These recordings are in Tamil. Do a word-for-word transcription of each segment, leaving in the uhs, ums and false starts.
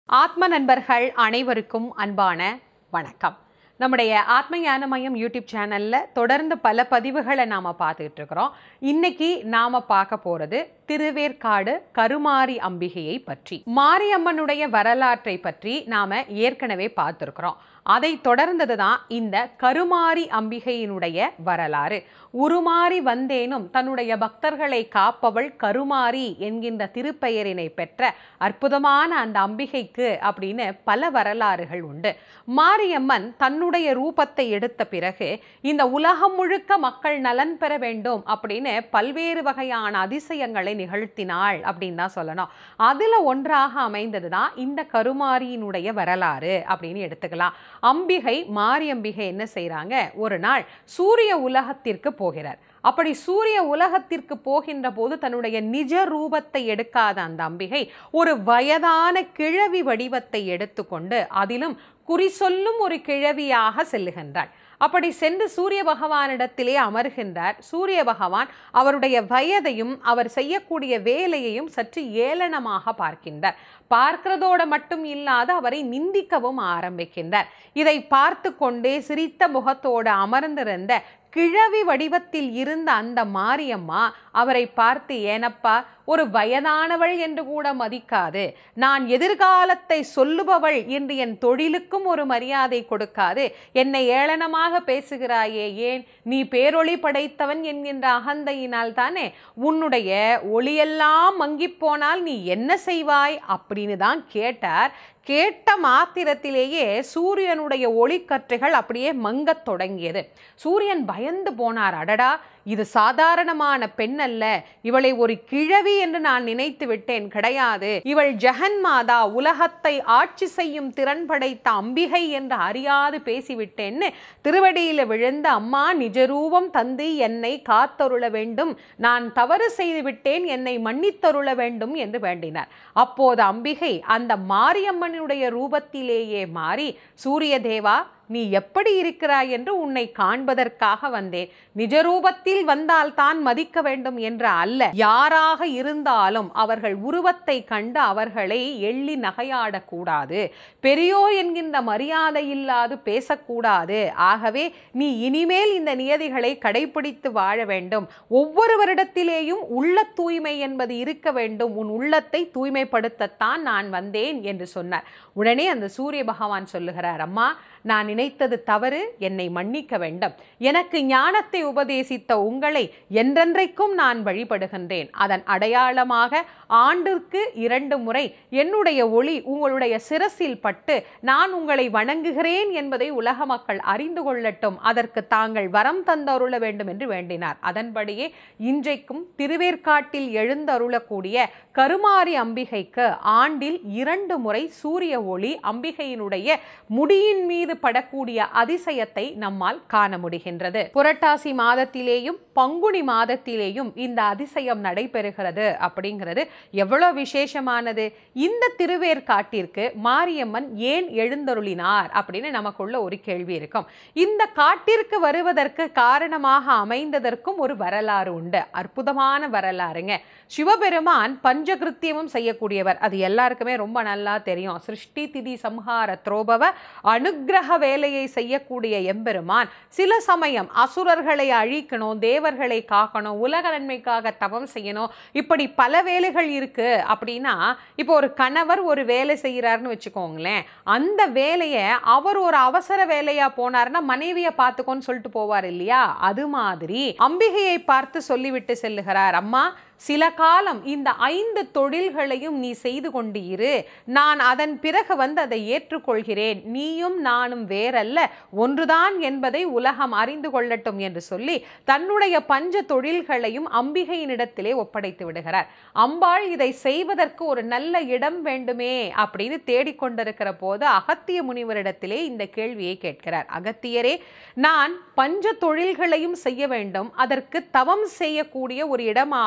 ஆத்ம நண்பர்கள் அனைவருக்கும் அன்பான வணக்கம். நம்முடைய ஆத்ம ஞான மையம் யூடியூப் சேனல்ல தொடர்ந்து பல பதிவுகளை நாம பார்த்துட்டு இருக்கிறோம். இன்னைக்கு நாம பார்க்க போறது திருவேற்காடு கருமாரி அம்பிகையை பற்றி. மாரியம்மனுடைய வரலாற்றை பற்றி நாம ஏற்கனவே பார்த்துருக்கிறோம். அதை தொடர்ந்ததுதான் இந்த கருமாரி அம்பிகையினுடைய வரலாறு. உருமாறி வந்தேனும் தன்னுடைய பக்தர்களை காப்பவள் கருமாரி என்கின்ற திருப்பெயரினை பெற்ற அற்புதமான அந்த அம்பிகைக்கு அப்படின்னு பல வரலாறுகள் உண்டு. மாரியம்மன் தன்னுடைய ரூபத்தை எடுத்த பிறகு இந்த உலகம் முழுக்க மக்கள் நலன் பெற வேண்டும் அப்படின்னு பல்வேறு வகையான அதிசயங்களை நிகழ்த்தினாள் அப்படின்னு தான் சொல்லணும். அதுல ஒன்றாக அமைந்ததுதான் இந்த கருமாரியினுடைய வரலாறு அப்படின்னு எடுத்துக்கலாம். அம்பிகை மாரியம்பிகை என்ன செய்யறாங்க, ஒரு நாள் சூரிய உலகத்திற்கு போகிறார். அப்படி சூரிய உலகத்திற்கு போகின்ற போது தன்னுடைய நிஜ ரூபத்தை எடுக்காத அந்த அம்பிகை ஒரு வயதான கிழவி வடிவத்தை எடுத்துக்கொண்டு அதிலும் குறி சொல்லும் ஒரு கிழவியாக செல்லுகின்றாள். அப்படி சென்று சூரிய பகவானிடத்திலே அமர்கின்றார். சூரிய பகவான் அவருடைய வயதையும் அவர் செய்யக்கூடிய வேலையையும் சற்று ஏளனமாக பார்க்கின்றார். பார்க்கிறதோடு மட்டும் இல்லாத அவரை நிந்திக்கவும் ஆரம்பிக்கின்றார். இதை பார்த்து கொண்டே சிரித்த முகத்தோடு அமர்ந்திருந்த கிழவி வடிவத்தில் இருந்த அந்த மாரியம்மா அவரை பார்த்து, ஏனப்பா ஒரு வயதானவள் என்று கூட மதிக்காது, நான் எதிர்காலத்தை சொல்லுபவள் என்று என் தொழிலுக்கும் ஒரு மரியாதை கொடுக்காது, என்னை ஏளனமாக பேசுகிறாயே, ஏன் நீ பேரொளி படைத்தவன் என்கின்ற அகந்தையினால் தானே, உன்னுடைய ஒளியெல்லாம் மங்கி போனால் நீ என்ன செய்வாய் அப்படின்னு தான் கேட்டார். கேட்ட மாத்திரத்திலேயே சூரியனுடைய ஒளிக்கற்றைகள் அப்படியே மங்கத் தொடங்கியது. சூரியன் பயந்து போனார். அடடா, இது சாதாரணமான பெண் அல்ல, இவளை ஒரு கிழவி என்று நான் நினைத்து விட்டேன். கிடையாது, இவள் ஜெகன்மாதா, உலகத்தை ஆட்சி செய்யும் திறன் படைத்த அம்பிகை என்று அறியாது பேசிவிட்டேன்னு திருவடியில விழுந்த, அம்மா நிஜரூபம் தந்து என்னை காத்தருள வேண்டும், நான் தவறு செய்து விட்டேன், என்னை மன்னித்தருள வேண்டும் என்று வேண்டினார். அப்போது அம்பிகை அந்த மாரியம்மனுடைய ரூபத்திலேயே மாறி, சூரிய தேவா நீ எப்படி இருக்கிறாய் என்று உன்னை காண்பதற்காக வந்தேன். நிஜரூபத்தில் வந்தால் தான் மதிக்க வேண்டும் என்ற அல்ல, யாராக இருந்தாலும் அவர்கள் உருவத்தை கண்டு அவர்களை எள்ளி நகையாடக்கூடாது, பெரியோர் என்கின்ற மரியாதை இல்லாது பேசக்கூடாது. ஆகவே நீ இனிமேல் இந்த நியதிகளை கடைபிடித்து வாழ வேண்டும். ஒவ்வொரு வருடத்திலேயும் உள்ள தூய்மை என்பது இருக்க வேண்டும். உன் உள்ளத்தை தூய்மைப்படுத்தத்தான் நான் வந்தேன் என்று சொன்னார். உடனே அந்த சூரிய பகவான் சொல்லுகிறார், அம்மா நான் நினைத்தது தவறு, என்னை மன்னிக்க வேண்டும். எனக்கு ஞானத்தை உபதேசித்த உங்களை என்றென்றைக்கும் நான் வழிபடுகின்றேன். அதன் அடையாளமாக ஆண்டிற்கு இரண்டு முறை என்னுடைய ஒளி உங்களுடைய சிரசில் பட்டு நான் உங்களை வணங்குகிறேன் என்பதை உலக மக்கள் அறிந்து கொள்ளட்டும். அதற்கு தாங்கள் வரம் தந்தருள வேண்டும் என்று வேண்டினார். அதன்படியே இன்றைக்கும் திருவேற்காட்டில் எழுந்தருளக்கூடிய கருமாரி அம்பிகைக்கு ஆண்டில் இரண்டு முறை சூரிய ஒளி அம்பிகையினுடைய முடியின் மீது படக்கூடிய அதிசயத்தை நம்மால் காண முடிகின்றது. புரட்டாசி மாதத்திலேயும் பங்குனி மாதத்திலேயும் இந்த அதிசயம் நடைபெறுகிறது. அப்படிங்கிறது எவ்வளவு விசேஷமானது. இந்த திருவேற்காட்டிற்கு மாரியம்மன் ஏன் எழுந்தருளினார் அப்படின்னு நமக்குள்ள ஒரு கேள்வி இருக்கும். இந்த காட்டிற்கு வருவதற்கு காரணமாக அமைந்ததற்கும் ஒரு வரலாறு உண்டு. அற்புதமான வரலாறுங்க. சிவபெருமான் பஞ்சகிருத்தியமும் செய்யக்கூடியவர். அது எல்லாருக்குமே ரொம்ப நல்லா தெரியும். சிருஷ்டி திதி சம்ஹார துரோபவ அனுக்கிரக வேலையை செய்யக்கூடிய எம்பெருமான் சில சமயம் அசுரர்களை அழிக்கணும், தேவர்களை காக்கணும், உலக நன்மைக்காக தவம் செய்யணும், இப்படி பல வேலைகள் இருக்கு. அப்படின்னா இப்போ ஒரு கணவர் ஒரு வேலை செய்யறாருன்னு வச்சுக்கோங்களேன், அந்த வேலையை அவர் ஒரு அவசர வேலையா போனார்னா மனைவியை பார்த்துக்கோன்னு சொல்லிட்டு போவார் இல்லையா, அது மாதிரி அம்பிகையை பார்த்து சொல்லிவிட்டு செல்லுகிறார், அம்மா சில காலம் இந்த ஐந்து தொழில்களையும் நீ செய்து கொண்டு இரு, நான் அதன் பிறகு வந்து அதை ஏற்றுக்கொள்கிறேன், நீயும் நானும் வேறல்ல ஒன்றுதான் என்பதை உலகம் அறிந்து கொள்ளட்டும் என்று சொல்லி தன்னுடைய பஞ்ச தொழில்களையும் அம்பிகையினிடத்திலே ஒப்படைத்து விடுகிறார். அம்பாள் இதை செய்வதற்கு ஒரு நல்ல இடம் வேண்டுமே அப்படின்னு தேடிக்கொண்டிருக்கிற போது அகத்திய முனிவரிடத்திலே இந்த கேள்வியை கேட்கிறார். அகத்தியரே, நான் பஞ்ச தொழில்களையும் செய்ய வேண்டும், அதற்கு தவம் செய்யக்கூடிய ஒரு இடமாகவும்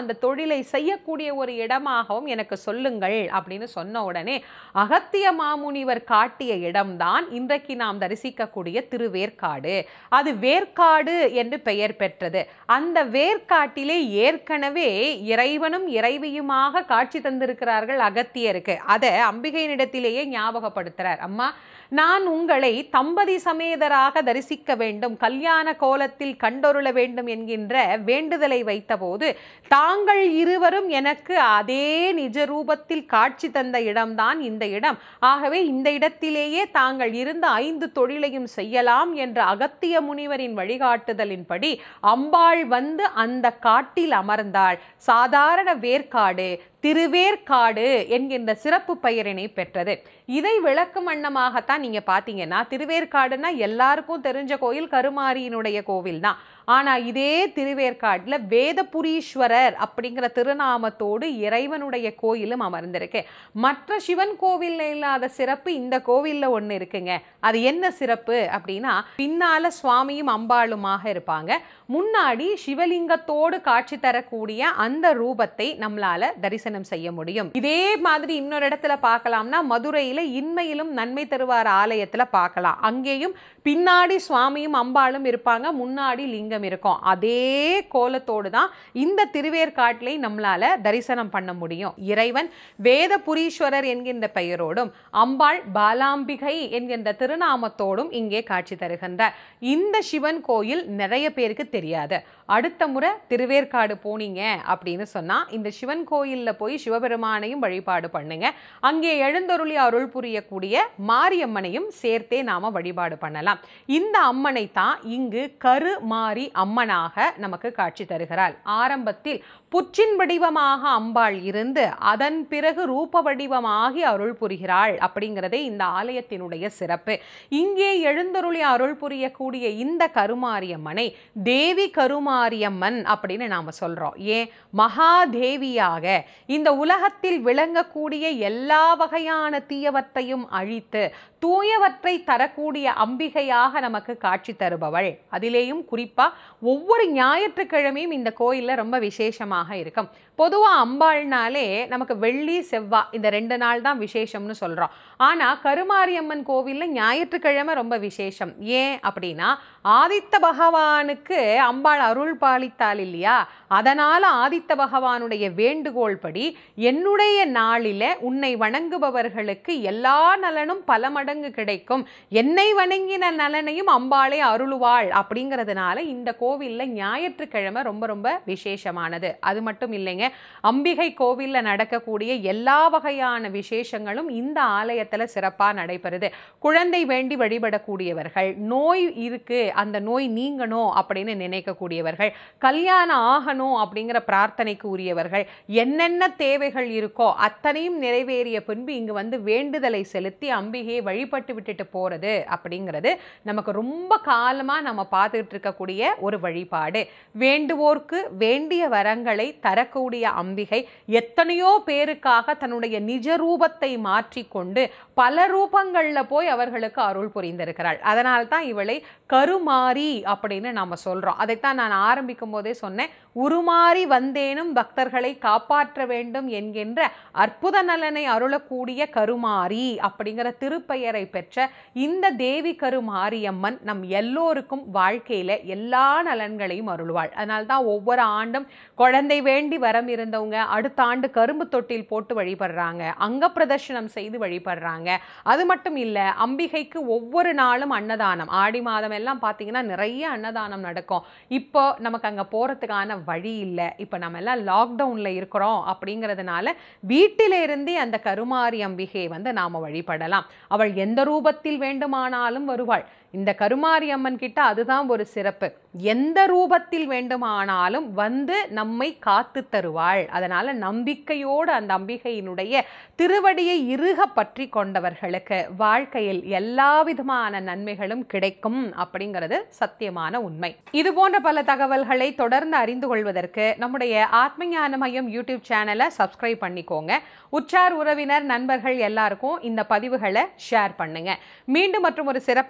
அந்த தொழிலை செய்யக்கூடிய ஒரு இடமாகவும் எனக்கு சொல்லுங்கள் அப்படின்னு சொன்ன உடனே அகத்திய மாமுனிவர் காட்டிய இடம்தான் இன்றைக்கு நாம் தரிசிக்கக்கூடிய திருவேற்காடு. அது வேற்காடு என்று பெயர் பெற்றது. அந்த வேற்காட்டிலே ஏற்கனவே இறைவனும் இறைவியுமாக காட்சி தந்திருக்கிறார்கள் அகத்தியருக்கு. அதை அம்பிகையினிடத்திலேயே ஞாபகப்படுத்துறார். அம்மா, நான் உங்களை தம்பதி சமேதராக தரிசிக்க வேண்டும், கல்யாண கோலத்தில் கண்டொருள வேண்டும் என்கின்ற வேண்டுதலை வைத்தபோது தாங்கள் இருவரும் எனக்கு அதே நிஜ ரூபத்தில் காட்சி தந்த இடம்தான் இந்த இடம். ஆகவே இந்த இடத்திலேயே தாங்கள் இருந்த ஐந்து தொழிலையும் செய்யலாம் என்ற அகத்திய முனிவரின் வழிகாட்டுதலின்படி அம்பாள் வந்து அந்த காட்டில் அமர்ந்தாள். சாதாரண வேற்காடு திருவேற்காடு என்கின்ற சிறப்பு பெயரினை பெற்றது. இதை விளக்கும் வண்ணமாகத்தான் நீங்க பாத்தீங்கன்னா, திருவேற்காடுனா எல்லாருக்கும் தெரிஞ்ச கோயில் கருமாரியினுடைய கோவில் தான். ஆனா இதே திருவேற்காடுல வேதபுரீஸ்வரர் அப்படிங்கிற திருநாமத்தோடு இறைவனுடைய கோயிலும் அமர்ந்திருக்கு. மற்ற சிவன் கோவில்ல இல்லாத சிறப்பு இந்த கோவில்ல ஒண்ணு இருக்குங்க. அது என்ன சிறப்பு அப்படின்னா, பின்னால சுவாமியும் அம்பாளுமாக இருப்பாங்க, முன்னாடி சிவலிங்கத்தோடு காட்சி தரக்கூடிய அந்த ரூபத்தை நம்மளால தரிசனம் செய்ய முடியும். இதே மாதிரி இன்னொரு இடத்துல பார்க்கலாம்னா, மதுரையில இன்மையிலும் நன்மை தருவார் ஆலயத்துல பார்க்கலாம். அங்கேயும் பின்னாடி சுவாமியும் அம்பாளும் இருப்பாங்க, முன்னாடி லிங்கம் இருக்கும். அதே கோலத்தோடு தான் இந்த திருவேற்காட்டிலை நம்மளால தரிசனம் பண்ண முடியும். இறைவன் வேதபுரீஸ்வரர் என்கின்ற பெயரோடும் அம்பாள் பாலாம்பிகை என்கின்ற திருநாமத்தோடும் இங்கே காட்சி தருகின்றார். இந்த சிவன் கோயில் நிறைய பேருக்கு தெரியாது. அடுத்த முறை திருவேற்காடு போனீங்க அப்படின்னு சொன்னா இந்த சிவன் கோயில்ல போய் சிவபெருமானையும் வழிபாடு பண்ணுங்க. அங்கே எழுந்தருளி அருள் புரியக்கூடிய மாரியம்மனையும் சேர்த்தே நாம வழிபாடு பண்ணலாம். இந்த அம்மனை தான் இங்கு கருமாரி அம்மனாக நமக்கு காட்சி தருகிறாள். ஆரம்பத்தில் புற்றின் வடிவமாக அம்பாள் இருந்து அதன் பிறகு ரூப வடிவமாகி அருள் புரிகிறாள் அப்படிங்கிறதே இந்த ஆலயத்தினுடைய சிறப்பு. இங்கே எழுந்தருளி அருள் புரியக்கூடிய இந்த கருமாரியம்மனை தேவி கருமாரியம்மன் அப்படின்னு நாம சொல்றோம். ஏன்? மகாதேவியாக இந்த உலகத்தில் விளங்கக்கூடிய எல்லா வகையான தீயவற்றையும் அழித்து தூயவற்றை தரக்கூடிய அம்பிகையாக நமக்கு காட்சி தருபவள். அதிலேயும் குறிப்பா ஒவ்வொரு ஞாயிற்றுக்கிழமையும் இந்த கோயில்ல ரொம்ப விசேஷமாக இருக்கும். பொதுவா அம்பாள்னாலே நமக்கு வெள்ளி செவ்வாய் இந்த ரெண்டு நாள் தான் விசேஷம்னு சொல்றோம். ஆனா கருமாரியம்மன் கோவில்ல ஞாயிற்றுக்கிழமை ரொம்ப விசேஷம். ஏன் அப்படின்னா, ஆதித்த பகவானுக்கு அம்பாள் அருள் பாலித்தாள் இல்லையா, அதனால ஆதித்த பகவானுடைய வேண்டுகோள் படி என்னுடைய நாளில உன்னை வணங்குபவர்களுக்கு எல்லா நலனும் பல மடங்கு கிடைக்கும், என்னை வணங்கின நலனையும் அம்பாளே அருளுவாள் அப்படிங்கிறதுனால இந்த கோவில்ல ஞாயிற்றுக்கிழமை ரொம்ப ரொம்ப விசேஷமானது. அது மட்டும் இல்லைங்க, அம்பிகை கோவில்ல நடக்கக்கூடிய எல்லா வகையான விசேஷங்களும் இந்த ஆலயத்துல சிறப்பா நடைபெறுது. குழந்தை வேண்டி வழிபடக்கூடியவர்கள், நோய் இருக்கு அந்த நோய் நீங்கணும் அப்படின்னு நினைக்கக்கூடியவர்கள், கல்யாணம் ஆகணும் அப்படிங்கிற பிரார்த்தனைக்கு உரியவர்கள், என்னென்ன தேவைகள் இருக்கோ அத்தனையும் நிறைவேறிய பின்பு இங்கு வந்து வேண்டுதலை செலுத்தி அம்பிகையை வழிபட்டு விட்டுட்டு போறது அப்படிங்கிறது நமக்கு ரொம்ப காலமா நம்ம பார்த்துட்டு இருக்கக்கூடிய ஒரு வழிபாடு. வேண்டுவோர்க்கு வேண்டிய வரங்களை தரக்கூடிய அம்பிகை எத்தனையோ பேருக்காக தன்னுடைய நிஜ ரூபத்தை மாற்றிக்கொண்டு பல ரூபங்கள்ல போய் அவர்களுக்கு அருள் புரிந்திருக்கிறாள். அதனால தான் இவளை கருமாரி அப்படின்னு நாம சொல்றோம். அதைத்தான் நான் ஆரம்பிக்கும் போதே சொன்னேன், உருமாறி வந்தேனும் பக்தர்களை காப்பாற்ற வேண்டும் என்கின்ற அற்புத நலனை அருளக்கூடிய கருமாரி அப்படிங்கிற திருப்பெயரை பெற்ற இந்த தேவி கருமாரியம்மன் நம் எல்லோருக்கும் வாழ்க்கையில எல்லா நலன்களையும் அருள்வாள். அதனால்தான் ஒவ்வொரு ஆண்டும் குழந்தை வேண்டி வரம் இருந்தவங்க அடுத்த ஆண்டு கரும்பு தொட்டில் போட்டு வழிபடுறாங்க, அங்க பிரதர்ஷனம் செய்து வழிபடுறாங்க. அது மட்டும் இல்ல, அம்பிகைக்கு ஒவ்வொரு நாளும் அன்னதானம், ஆடி மாதம் எல்லாம் பாத்தீங்கன்னா நிறைய அன்னதானம் நடக்கும். இப்போ நமக்கு அங்க போறதுக்கான வழி இல்லை, இப்ப நம்ம எல்லாம் லாக்டவுன்ல இருக்கிறோம் அப்படிங்கிறதுனால வீட்டில இருந்தே அந்த கருமாரி அம்பிகையை வந்து நாம வழிபடலாம். அவள் எந்த ரூபத்தில் வேண்டுமானாலும் வருவாள். இந்த கருமாரி அம்மன் கிட்ட அதுதான் ஒரு சிறப்பு, எந்த ரூபத்தில் வேண்டுமானாலும் வந்து நம்மை காத்து தருவாள். அதனால நம்பிக்கையோடு அந்த அம்பிகையினுடைய திருவடியை இறுக பற்றி கொண்டவர்களுக்கு வாழ்க்கையில் எல்லா விதமான நன்மைகளும் கிடைக்கும் அப்படிங்கிறது சத்தியமான உண்மை. இது போன்ற பல தகவல்களை தொடர்ந்து அறிந்து கொள்வதற்கு நம்முடைய ஆத்ம ஞான மையம் யூடியூப் சேனலை சப்ஸ்கிரைப் பண்ணிக்கோங்க. உற்றார் உறவினர் நண்பர்கள் எல்லாருக்கும் இந்த பதிவுகளை ஷேர் பண்ணுங்க. மீண்டும் மற்றும் ஒரு சிறப்பான பதிவு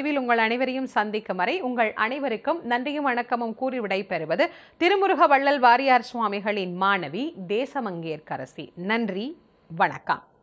பதிவில் உங்கள் அனைவரையும் சந்திக்கும் வரை உங்கள் அனைவருக்கும் நன்றியும் வணக்கமும் கூறி விடைபெறுவது திருமுருக வள்ளல் வாரியார் சுவாமிகளின் மாணவி தேசமங்கேற்கரசி. நன்றி, வணக்கம்.